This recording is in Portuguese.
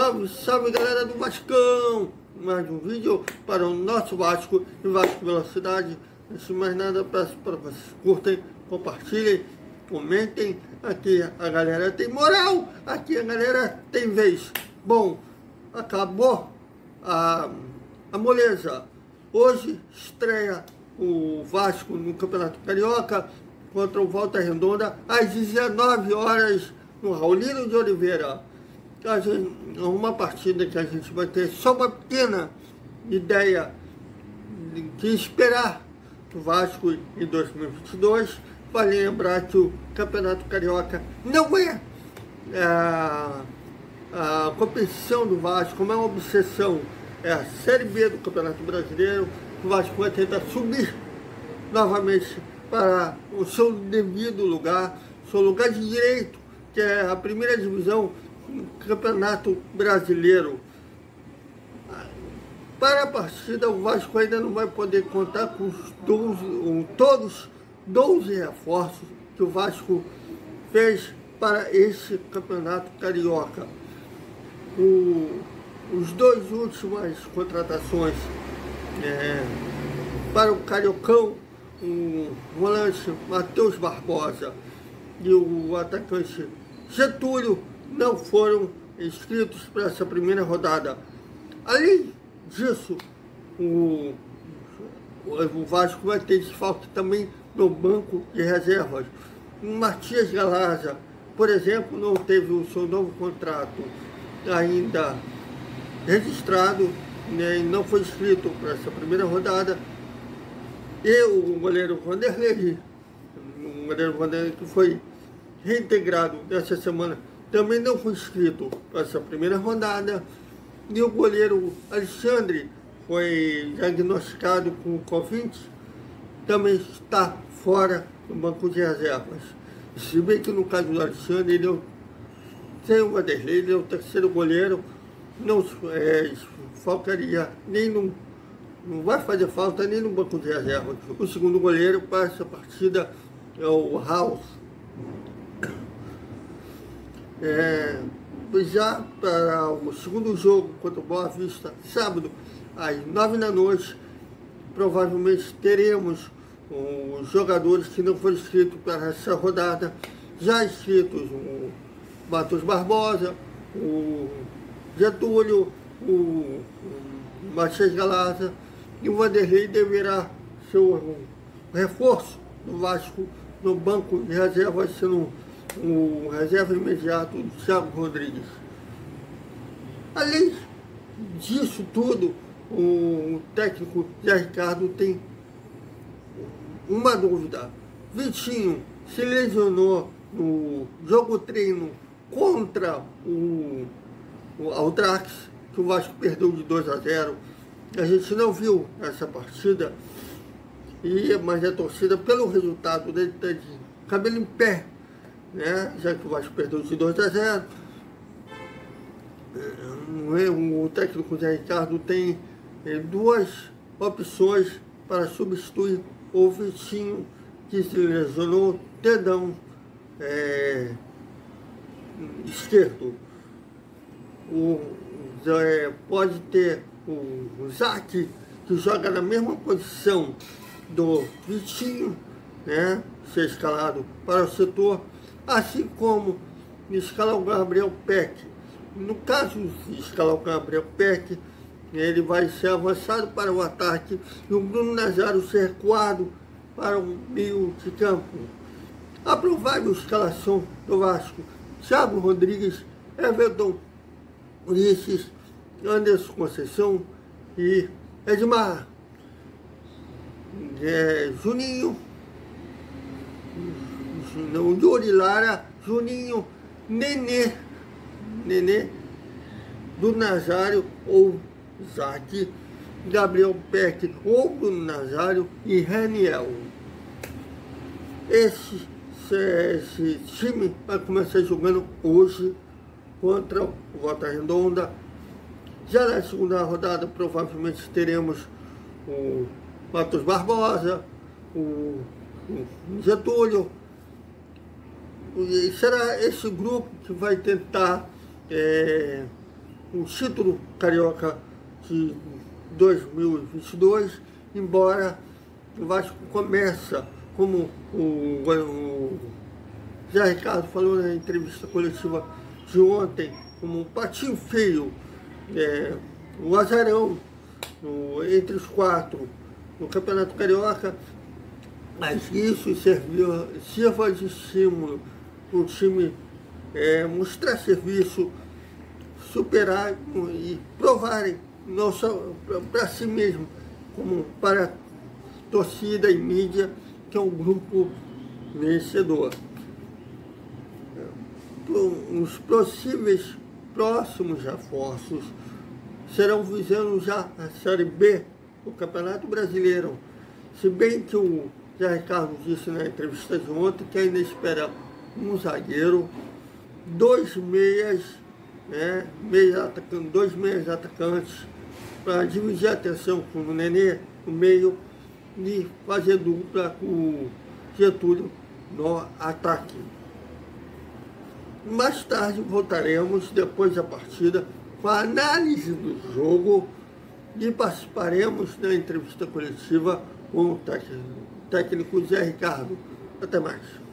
Salve, salve galera do Vascão! Mais um vídeo para o nosso Vasco e Vasco Velocidade. Antes de mais nada, peço para vocês curtem, compartilhem, comentem. Aqui a galera tem moral, aqui a galera tem vez. Bom, acabou a moleza. Hoje estreia o Vasco no Campeonato Carioca contra o Volta Redonda às 19 horas no Raulino de Oliveira. Uma partida que a gente vai ter só uma pequena ideia de que esperar do Vasco em 2022. Vale lembrar que o Campeonato Carioca não é a competição do Vasco, como é uma obsessão, é a Série B do Campeonato Brasileiro. O Vasco vai tentar subir novamente para o seu devido lugar, seu lugar de direito, que é a primeira divisão do Campeonato Brasileiro. Para a partida, o Vasco ainda não vai poder contar com todos 12 reforços que o Vasco fez para esse Campeonato Carioca. Os dois últimas contratações para o Cariocão, o volante Matheus Barbosa e o atacante Getúlio, não foram inscritos para essa primeira rodada. Além disso, o Vasco vai ter desfalque também no banco de reservas. O Matias Galaza, por exemplo, não teve o seu novo contrato ainda registrado, e não foi inscrito para essa primeira rodada. E o goleiro Vanderlei, que foi reintegrado nessa semana, também não foi inscrito para essa primeira rodada. E o goleiro Alexandre foi diagnosticado com Covid, também está fora do banco de reservas. Se bem que no caso do Alexandre, ele sem o Vanderlei, ele é o terceiro goleiro, não faltaria nem não vai fazer falta nem no banco de reservas. O segundo goleiro para essa partida é o House. Já para o segundo jogo contra o Boa Vista, sábado, às 9 da noite, provavelmente teremos os jogadores que não foram inscritos para essa rodada, já inscritos: o Matheus Barbosa, o Getúlio, o Matias Galaza, e o Vanderlei deverá ser o reforço do Vasco no banco de reservas, sendo o reserva imediato do Thiago Rodrigues. Além disso tudo, o técnico Zé Ricardo tem uma dúvida. Vitinho se lesionou no jogo treino contra o Audax, que o Vasco perdeu de 2-0. A gente não viu essa partida, mas a torcida, pelo resultado dele, está de cabelo em pé, né? Já que o Vasco perdeu de 2-0. O técnico Zé Ricardo tem duas opções para substituir o Vitinho, que se lesionou dedão esquerdo. Pode ter o Zac, que joga na mesma posição do Vitinho, né, ser escalado para o setor, assim como escalar o Gabriel Peck. No caso de escalar o Gabriel Peck, ele vai ser avançado para o ataque e o Bruno Nazário ser recuado para o meio de campo. A provável escalação do Vasco: Thiago Rodrigues, Everton, Ulisses, Anderson Conceição e Edmar, Juninho, Yuri Lara, Juninho, Nenê do Nazário ou Zac, Gabriel Peck ou Bruno Nazário e Raniel. Esse time vai começar jogando hoje contra o Volta Redonda. Já na segunda rodada, provavelmente teremos o Matheus Barbosa, o Getúlio. E será esse grupo que vai tentar o título carioca de 2022, embora o Vasco começa, como o Zé Ricardo falou na entrevista coletiva de ontem, como um patinho feio, o azarão entre os quatro no Campeonato Carioca, mas isso sirva de estímulo para o time mostrar serviço, superar e provarem, não só para si mesmo, como para a torcida e mídia, que é um grupo vencedor. Os possíveis próximos reforços serão visando já a Série B do Campeonato Brasileiro, se bem que o Zé Ricardo disse na entrevista de ontem que ainda espera um zagueiro, dois meias atacantes para dividir a atenção com o Nenê no meio e fazer dupla com o Getúlio no ataque. Mais tarde voltaremos, depois da partida, com a análise do jogo e participaremos da entrevista coletiva com o técnico Zé Ricardo. Até mais.